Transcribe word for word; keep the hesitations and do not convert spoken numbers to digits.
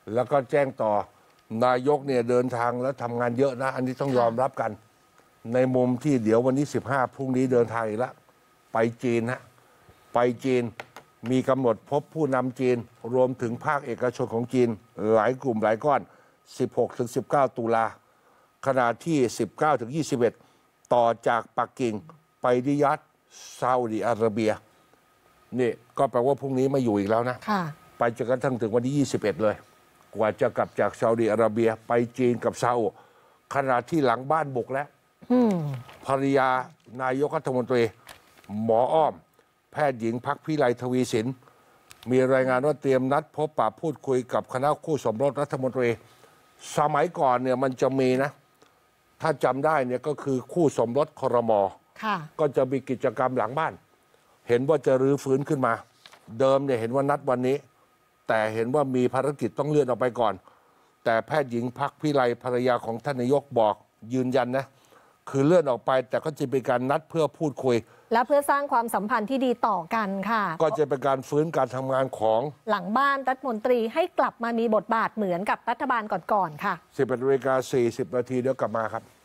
แล้วก็แจ้งต่อนายกเนี่ยเดินทางแล้วทำงานเยอะนะอันนี้ต้องยอมรับกันในมุมที่เดี๋ยววันนี้สิบห้าพรุ่งนี้เดินทางอีกแล้วไปจีนฮะไปจีนมีกำหนดพบผู้นำจีนรวมถึงภาคเอกชนของจีนหลายกลุ่มหลายก้อน สิบหกถึงสิบเก้า ตุลาขณะที่ สิบเก้าถึงยี่สิบเอ็ด ต่อจากปักกิ่งไปริยัดซาอุดิอาระเบียนี่ก็แปลว่าพรุ่งนี้ไม่อยู่อีกแล้วนะไปจนกระทั่งถึงวันที่ยี่สิบเอ็ดเลยกว่าจะกลับจากซาอุดิอาระเบียไปจีนกับซาอุขณะที่หลังบ้านบุกแล้วภรรยานายกรัฐมนตรีหมออ้อมแพทย์หญิงพักพิไลทวีสินมีรายงานว่าเตรียมนัดพบปะพูดคุยกับคณะคู่สมรสรัฐมนตรีสมัยก่อนเนี่ยมันจะมีนะถ้าจำได้เนี่ยก็คือคู่สมรสครม.ก็จะมีกิจกรรมหลังบ้านเห็นว่าจะรื้อฟื้นขึ้นมาเดิมเนี่ยเห็นว่านัดวันนี้แต่เห็นว่ามีภารกิจต้องเลื่อนออกไปก่อนแต่แพทย์หญิงพักพิไลภรรยาของท่านนายกบอกยืนยันนะคือเลื่อนออกไปแต่ก็จะเป็นการนัดเพื่อพูดคุยและเพื่อสร้างความสัมพันธ์ที่ดีต่อกันค่ะก็จะเป็นการฟื้นการทำงานของหลังบ้านรัฐมนตรีให้กลับมามีบทบาทเหมือนกับรัฐบาลก่อนๆค่ะสิบแปดนาฬิกาสี่สิบนาทีเดี๋ยวกลับมาครับ